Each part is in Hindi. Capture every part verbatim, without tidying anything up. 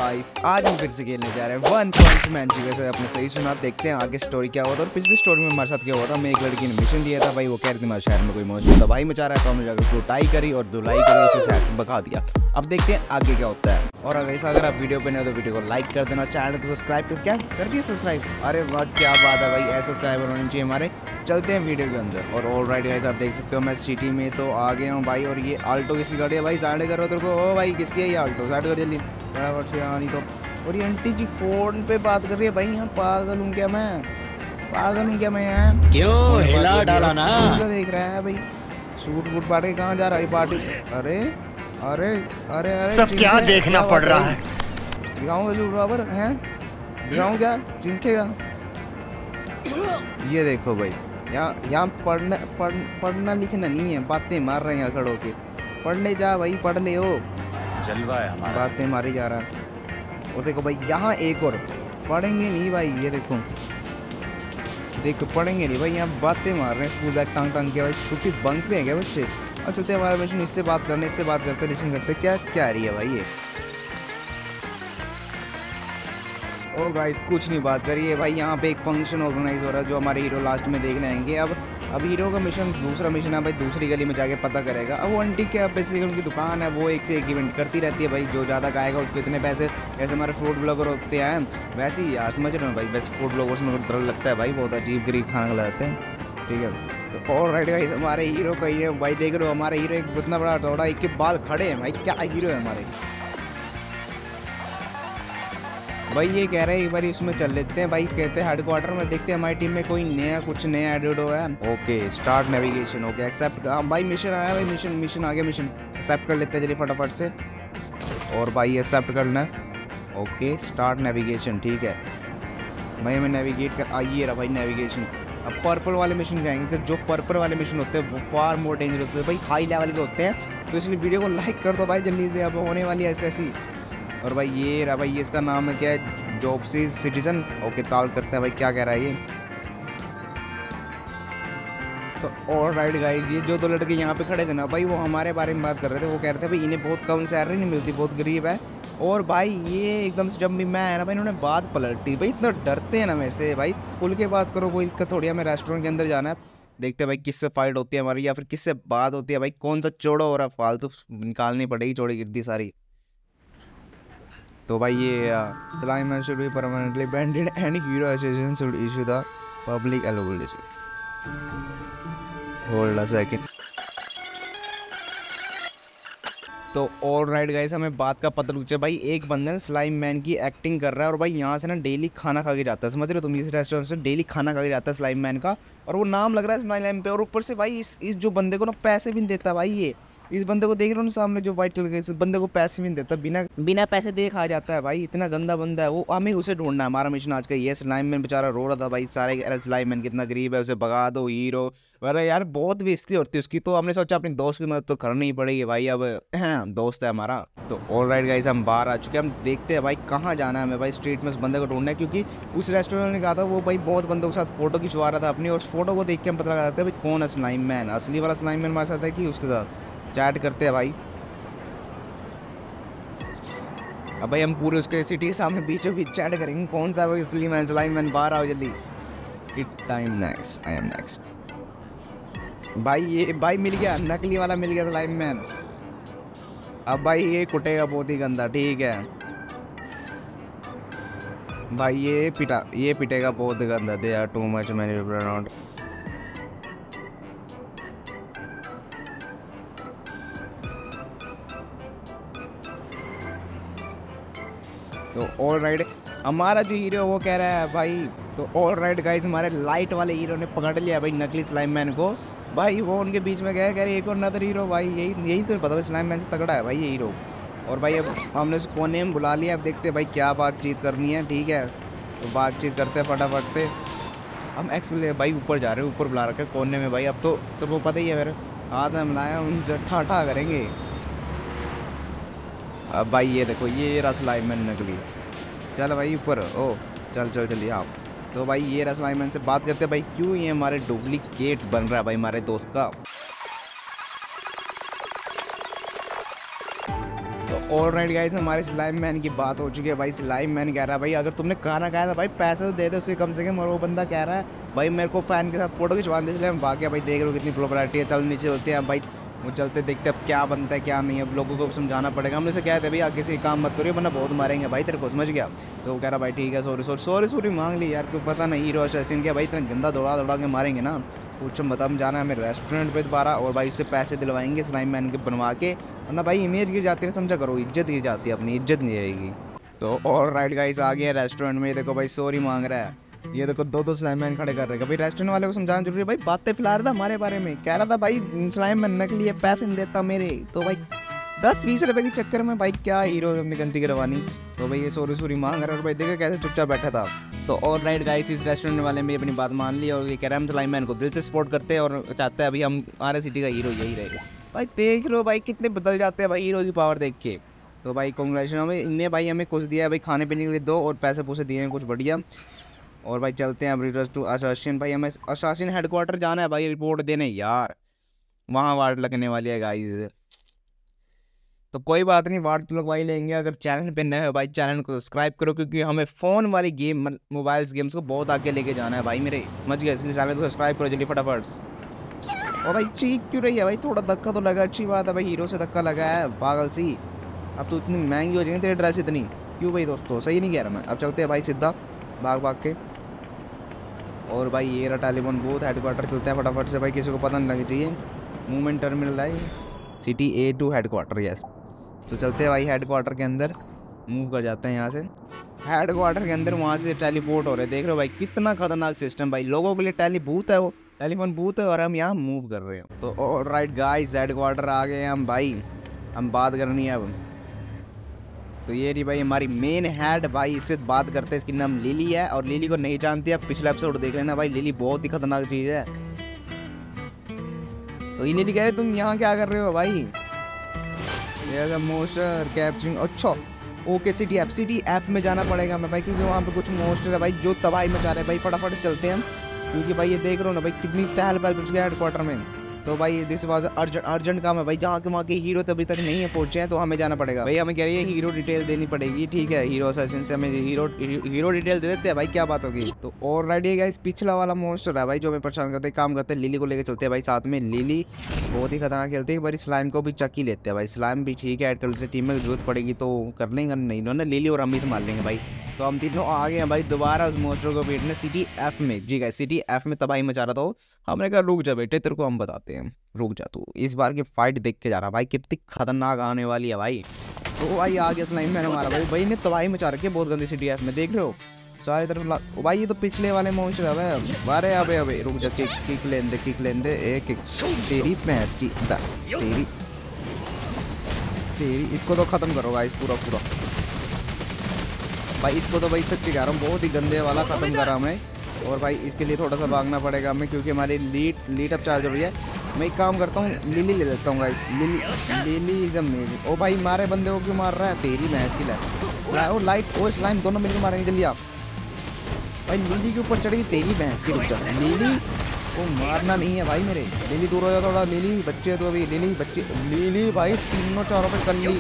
गाइस आज हम फिर से खेलने जा रहे हैं वन पंच मैन जी। वैसे अपने सही सुना, देखते हैं आगे स्टोरी क्या होता है। और पिछली स्टोरी में हमारे साथ क्या हुआ था, हमें एक लड़की ने मिशन दिया था भाई, वो कह रही थी हमारे शहर में कोई मौजूद था भाई मचा रहा है, तो हमने जाकर कुटाई करी और धुलाई करी, उसे शहर से भगा दिया। अब देखते हैं आगे क्या होता है। और अगर ऐसा अगर आप वीडियो पे नए हो तो वीडियो को लाइक कर देना, चैनल को सब्सक्राइब कर क्या कर दिया सब्सक्राइब। अरे वाह क्या बात है भाई, ऐसे सब्सक्राइबर होने चाहिए हमारे। चलते हैं वीडियो के अंदर। और ऑल राइट गाइस, आप देख सकते हो मैं सिटी में तो आ गया हूँ भाई। और ये आल्टो किसकी गाड़ी है भाई, साइड करो तेरे को। ओ भाई किसकी है ये आल्टो, साइड कर जल्दी फटाफट से। आनी तो और ये आंटी जी फोन पे बात कर रही है भाई, यहाँ पागल हूँ क्या मैं, पागल हूँ क्या मैं यहाँ, क्यों हिला डाला ना। देख रहा है भाई सूट वूट पाट के कहाँ जा रहा है पार्टी। अरे अरे अरे अरे सब क्या देखना पड़ रहा है। दिखाऊंगा सूट बराबर है, दिखाऊँ क्या चिंखेगा। ये देखो भाई, यहाँ यहाँ पढ़ना पढ़ पढ़ना लिखना नहीं है, बातें मार रहे हैं यहाँ खड़ो के। पढ़ने जा भाई, पढ़ ले हो, जलवा है हमारा, बातें मारी जा रहा है। और देखो भाई यहाँ एक और पढ़ेंगे नहीं भाई, ये देखो देखो पढ़ेंगे नहीं भाई, यहाँ बातें मार रहे हैं स्कूल बैग टांग टांग के भाई। छुट्टी बंक पे है क्या बच्चे। और चलते हमारा मिशन, इससे बात करने इससे बात करते लिसन करते क्या क्या रही है भाई ये। और गाइस कुछ नहीं बात करिए भाई, यहाँ पे एक फंक्शन ऑर्गेनाइज हो रहा है जो हमारे हीरो लास्ट में देखने आएंगे। अब अब हीरो का मिशन दूसरा मिशन है भाई, दूसरी गली में जाके पता करेगा। अब वो आंटी क्या बेसिकली उनकी दुकान है, वो एक से एक इवेंट करती रहती है भाई, जो ज़्यादा खाएगा उसको इतने पैसे। जैसे हमारे फूड ब्लॉगर होते हैं वैसे ही यार, समझ रहे हो भाई, वैसे फूड ब्लॉगर्स में डर लगता है भाई, बहुत अजीब गरीब खाना खिलाते हैं, ठीक है। तो और राइट भाई हमारे हीरो का ही है भाई, देख रहे हो हमारे हीरो एक इतना बड़ा थोड़ा एक के बाल खड़े हैं भाई, क्या हीरो है हमारे भाई। ये कह रहे हैं एक बार इसमें चल लेते हैं भाई, कहते हैं हेडक्वार्टर में, देखते हैं हमारी टीम में कोई नया कुछ नया एडिड हुआ है। Okay start navigation, okay accept. हाँ भाई मिशन आया भाई, मिशन मिशन आ गया, मिशन एक्सेप्ट कर लेते हैं चलिए फटाफट से। और भाई एक्सेप्ट करना है, ओके स्टार्ट नेविगेशन, ठीक है भाई हमें नेविगेट कर आइए रहा भाई नेविगेशन। अब पर्पल वाले मिशन जाएंगे, जो पर्पल वाले मिशन होते हैं वो फार मोर डेंजरस है भाई, हाई लेवल के होते हैं, तो इसलिए वीडियो को लाइक कर दो भाई जल्दी से, अब होने वाली है ऐसी ऐसी। और भाई ये रहा भाई, ये इसका नाम है क्या है, जॉबसी सिटीजन, ओके कॉल करते हैं भाई क्या कह रहा है ये। तो और राइट गाइस, ये जो दो लड़के यहाँ पे खड़े थे ना भाई, वो हमारे बारे में बात कर रहे थे। वो कह रहे थे भाई इन्हें बहुत कम सैलरी नहीं मिलती, बहुत गरीब है। और भाई ये एकदम से जब भी मैं आया ना भाई, इन्होंने बात पलटी भाई, इतना डरते हैं ना मेरे से भाई, खुल के बात करो कोई दिक्कत थोड़ी है। हमें रेस्टोरेंट के अंदर जाना है, देखते हैं भाई किससे फाइट होती है हमारी, या फिर किससे बात होती है भाई, कौन सा चौड़ा हो रहा है, फालतू निकालनी पड़ेगी चौड़ी गिद्दी सारी। तो भाई ये slime man should be permanently banded and hero association should issue the public availability. Hold a second. तो ऑल राइट गाइस, हमें बात का पता लूचे भाई, एक बंदा स्लाइम मैन की एक्टिंग कर रहा है और भाई यहाँ से ना डेली खाना खा के जाता है, समझ रहे हो तुम, इस रेस्टोरेंट से डेली खाना खा के जाता है स्लाइम मैन का, और वो नाम लग रहा है स्लाइम पे। और ऊपर से भाई इस इस जो बंदे को ना पैसे भी नहीं देता भाई, ये इस बंदे को देख रहे हो ना सामने जो वाइट कलर के, इस बंदे को पैसे भी नहीं देता, बिना बिना पैसे दे खा जाता है भाई, इतना गंदा बंदा है वो। हमें उसे ढूंढना है, हमारा मिशन आज का ये। स्लाइम मैन बेचारा रो रहा था भाई, सारे स्लाइम मैन कितना गरीब है, उसे भगा दो हीरो। अरे यार बहुत बेइज्जती होती है उसकी, तो हमने सोचा अपने दोस्त की मदद तो करनी ही पड़ेगी भाई, अब दोस्त है हमारा। तो ऑल राइट गाइस, हम बाहर आ चुके हैं, हम देखते हैं भाई कहाँ जाना है हमें भाई, स्ट्रीट में उस बंदे को ढूंढना है, क्योंकि उस रेस्टोरेंट ने कहा था वो भाई बहुत बंदों के साथ फोटो खिंचवा रहा था अपनी, और उस फोटो को देख के हम पता लगा सकते हैं भाई कौन है स्लाइम मैन, असली वाला स्लाइम मैन हमारे साथ है कि उसके साथ चैट करते हैं भाई। अब भाई हम पूरे उसके सिटी के सामने बीचों बीच चैट करेंगे, कौन सा है स्लाइम मैन, स्लाइम मैन बाहर आओ जल्दी। It time next, I am next. भाई ये भाई मिल गया, नकली वाला मिल गया स्लाइम मैन। अब भाई ये कुटेगा बहुत ही गंदा, ठीक है भाई, ये पिटा ये पिटेगा बहुत गंदा, they are too much many around. तो ऑल राइट हमारा जो हीरो वो कह रहा है भाई, तो ऑल राइट गाइस, हमारे लाइट वाले हीरो ने पकड़ लिया भाई नकली स्लाइम मैन को भाई, वो उनके बीच में गया, कह रहे एक और नदर हीरो भाई, यही यही तो पता भाई स्लाइम मैन से तगड़ा है भाई ये हीरो। और भाई अब हमने उस कोने में बुला लिया, अब देखते हैं भाई क्या बातचीत करनी है, ठीक है तो बातचीत करते हैं फटाफट से। हम एक्सप्ले भाई ऊपर जा रहे हैं, ऊपर बुला रखे कोने में भाई, अब तो तो वो पता ही है मेरे हाथ में मिलाया, उनसे ठाठा करेंगे। अब भाई ये देखो ये रहा स्लाइम मैन नकली, चल भाई ऊपर, ओ चल चल चलिए आप। तो भाई ये रहा स्लाइम मैन से बात करते हैं भाई, क्यों ये हमारे डुप्लीकेट बन रहा है भाई हमारे दोस्त का। तो ऑलराइट गाइस, हमारे स्लाइम मैन की बात हो चुकी है भाई। स्लाइम मैन कह रहा है भाई अगर तुमने खाना खाया था भाई पैसे तो दे दे उसके कम से कम। और वो बंदा कह रहा है भाई मेरे को फैन के साथ फोटो खिंचवा दे, इसलिए हम भाग गया भाई। देख रहे हो कितनी प्रॉपर्टी है। चल नीचे होते हैं भाई, वो चलते देखते अब क्या बनता है क्या नहीं। अब लोगों को समझाना पड़ेगा। हमने से कहते भाई आगे से काम मत करिए वरना बहुत मारेंगे भाई तेरे को, समझ गया। तो वो कह रहा भाई ठीक है सॉरी सॉरी सॉरी सॉरी मांग ली यार, क्यों पता नहीं हीरो असैसिन क्या भाई इतना गंदा दौड़ा दौड़ा के मारेंगे ना। पूछो बता, हम जाना है हमें रेस्टोरेंट पे दोबारा और भाई उससे पैसे दिलवाएंगे स्लाइम मैन के बनवा के, वरना भाई इमेज गिर जाती है, समझा करो। इज्जत गिर जाती है, अपनी इज्जत नहीं रहेगी। तो और राइट गाइस आ गए रेस्टोरेंट में। देखो भाई सॉरी मांग रहा है। ये देखो दो दो स्लाइम मैन खड़े कर रहे हैं। भाई रेस्टोरेंट वाले को समझाना जरूरी है भाई। बातें फैला रहा था हमारे बारे में, कह रहा था भाई स्लाइम मैन के लिए पैसे नहीं देता मेरे। तो भाई दस बीस रुपए के चक्कर में भाई क्या हीरो अपनी गलती करवानी। तो भाई ये सॉरी सॉरी मांग रहा है और भाई देखो कैसे चुपचाप बैठा था। तो और राइट गाइस इस रेस्टोरेंट वाले ने अपनी बात मान ली और ये कह रहा है हम स्लाइम मैन को दिल से सपोर्ट करते हैं और चाहते हैं अभी हम आर सिटी का हीरो यही रहेगा। भाई देख लो भाई कितने बदल जाते हैं भाई हीरो की पावर देख के। तो भाई कॉन्ग्रेचुलेशन, हमें इनने भाई हमें कुछ दिया है भाई खाने पीने के लिए दो और पैसे पूसे दिए हैं कुछ बढ़िया। और भाई चलते हैं अब रिटर्न टू असासिन। भाई हमें असासिन हेडक्वार्टर जाना है भाई रिपोर्ट देने यार, वहाँ वार्ड लगने वाली है गाइज। तो कोई बात नहीं, वार्ड तो लगवाई लेंगे। अगर चैनल पे नए हो भाई चैनल को सब्सक्राइब करो, क्योंकि हमें फ़ोन वाली गेम मोबाइल्स गेम्स को बहुत आगे लेके जाना है भाई मेरे, समझ गए। इसलिए चैनल को सब्सक्राइब करो जल्दी फटाफट। और भाई चीख क्यों रही है भाई, थोड़ा धक्का तो लगा, अच्छी बात है भाई। हीरो से धक्का लगा है पागल सी। अब तो इतनी महंगी हो जाएगी तेरी ड्रेस इतनी क्यों भाई दोस्तों, सही नहीं कह रहा मैं। अब चलते हैं भाई सीधा भाग भाग के। और भाई ये रहा टेलीफोन बूथ हेडक्वार्टर, चलते हैं फटाफट से भाई, किसी को पता नहीं लगना चाहिए। मूवमेंट टर्मिनल है city A to headquarter, yes. तो चलते हैं भाई हेडक्वार्टर के अंदर, मूव कर जाते हैं यहाँ से हेडक्वार्टर के अंदर। वहाँ से टेलीपोर्ट हो रहे हैं, देख रहे हो भाई कितना खतरनाक सिस्टम भाई। लोगों के लिए टेली बूथ है, वो टेलीफोन बूथ है और हम यहाँ मूव कर रहे हैं। तो ऑलराइट गाइस हेडक्वार्टर आ गए हैं हम भाई, हम बात करनी है अब। तो ये रही भाई हमारी मेन हेड भाई, इससे बात करते हैं। इसकी नाम लिली है और लिली को नहीं जानती आप पिछला एपिसोड देख लेना भाई। लिली बहुत ही खतरनाक चीज़ है। तो ये लिली कह रहे तुम यहाँ क्या कर रहे हो भाई, मोस्टर कैप्चरिंग। अच्छा okay city F city F में जाना पड़ेगा हमें भाई, क्योंकि वहाँ पे कुछ मोस्टर है भाई जो तबाही मचा रहे हैं भाई। फटाफट से चलते हैं हम, क्योंकि भाई ये देख रहे हो ना भाई कितनी तहल पहल पहुँच गया हेडक्वार्टर में। तो भाई दिस वाज अर्जेंट अर्जेंट काम है भाई, जहाँ के वहाँ के हीरो तो अभी तक नहीं है पहुँचे हैं, तो हमें जाना पड़ेगा भाई। हमें कह रही है हीरो डिटेल देनी पड़ेगी, ठीक है। हीरो असैसिन से हमें हीरो हीरो डिटेल दे देते हैं भाई, क्या बात होगी। तो ऑलरेडी गाइस पिछला वाला मोस्टर है भाई जो हमें परेशान करते काम करते हैं। लिली को लेकर चलते हैं भाई साथ में। लिली बहुत ही खतरनाक खेलती है भाई। स्लाइम को भी चक ही लेते हैं भाई, स्लाइम भी ठीक है। कल से टीम में जरूरत पड़ेगी तो कर लेंगे, नहीं ना लिली और हम ही संभाल लेंगे भाई। तो हम तीनों आ गए हैं भाई दोबारा उस मोस्टर को पीटने सिटी एफ में। जी गाइस सिटी एफ में तबाही मचा रहा था। हमने कहा रुक जा बेटे तेरे को हम बताते हैं, रुक जा तू। इस बार की फाइट देख के जा रहा भाई, कितनी खतरनाक आने वाली है भाई। तो भाई आ गया स्लाइम मैन हमारा भाई। भाई ने तबाही मचा रखी है बहुत गंदी सिटी एफ में, देख रहे हो चारों तरफ। भाई ये तो पिछले वाले मोस्टर है भाई। अरे अबे अबे रुक जा, किक किक लेन दे किक लेन दे एक किक तेरी भैंस की तेरी तेरी। इसको तो खत्म करो गाइस पूरा पूरा भाई। इसको तो भाई सच्ची कह रहा हूँ बहुत ही गंदे वाला खत्म करा हमें। और भाई इसके लिए थोड़ा सा भागना पड़ेगा हमें, क्योंकि हमारी लीड लीड अप चार्ज हो रही है। मैं एक काम करता हूँ लिली ले लेता हूँ guys. Lily lily is amazing. ओ भाई मारे बंदे को क्यों मार रहा है, तेरी भैंस की लाइट। ओ लाइट ओ स्लाइम दोनों मिलकर मारेंगे, जल्दी आप भाई। लिली के ऊपर चढ़ेगी तेरी भैंस की, रुक जा लिली वो मारना नहीं है भाई मेरे। लिली दूर हो जा थोड़ा, लिली बच्चे तो अभी लिली बच्चे लिली भाई तीनों चारों पे कल्ली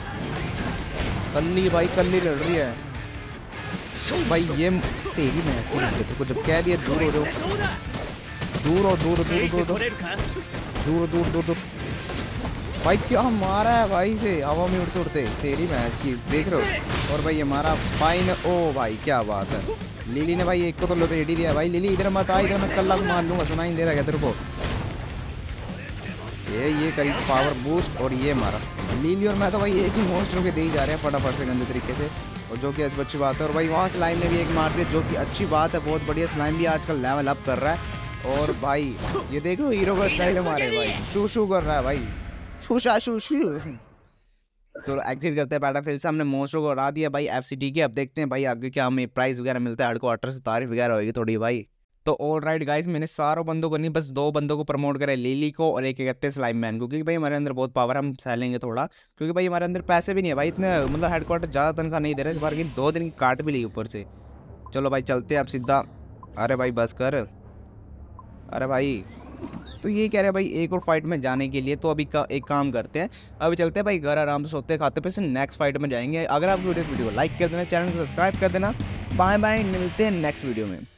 कल्ली भाई कल्ली लड़ रही है भाई। ये तेरी मैं को जब कह दिया दूर हो जाओ, दूर हो दूर दूर दूर दूर दूर दूर दूर भाई। क्या मारा है भाई से हवा में उड़ते उड़ते, तेरी मैच की देख रहे हो। और भाई हमारा फाइन, ओ भाई क्या बात है। लिली ने भाई एक को तो लपेट ही दिया भाई। लिली इधर मत आ, इधर मैं कल्ला मार लूंगा, सुनाई नहीं दे रहा क्या तेरे को। ये ये करी पावर बूस्ट और ये मारा। लिली और मैं तो भाई एक ही मोस्टर के दे ही जा रहे हैं फटाफट से गंदे तरीके से, और जो कि अच्छी बात है। और भाई वहाँ स्लाइम ने भी एक मार दिया जो कि अच्छी बात है, बहुत बढ़िया। स्लाइम भी आजकल लेवल अप कर रहा है। और भाई ये देखो हीरो का स्टाइल हमारे भाई शू शू कर रहा है भाई, शूशा शू शू। तो एग्जिट करते हैं बैटलफील्ड से। हमने मोस्टर को हरा दिया भाई एफ सी टी के। अब देखते हैं भाई आगे क्या हमें प्राइस वगैरह मिलता है, हेडक्वार्टर से तारीफ वगैरह होगी थोड़ी भाई। तो ऑलराइट गाइस मैंने सारों बंदों को नहीं बस दो बंदों को प्रमोट करा, लिली को और एक कहते हैं स्लाइम मैन को, क्योंकि भाई हमारे अंदर बहुत पावर, हम सहलेंगे थोड़ा। क्योंकि भाई हमारे अंदर पैसे भी नहीं है भाई इतने, मतलब हेडक्वार्टर ज़्यादा तनख्वाह नहीं दे रहे इस बार की, दो दिन की काट भी ली ऊपर से। चलो भाई चलते हैं अब सीधा। अरे भाई बस कर, अरे भाई तो ये कह रहे हैं भाई एक और फाइट में जाने के लिए, तो अभी का एक काम करते हैं, अभी चलते हैं भाई घर, आराम से सोते खाते, फिर से नेक्स्ट फाइट में जाएंगे। अगर आप वीडियो वीडियो को लाइक कर देना, चैनल को सब्सक्राइब कर देना। बाय बाय, मिलते हैं नेक्स्ट वीडियो में।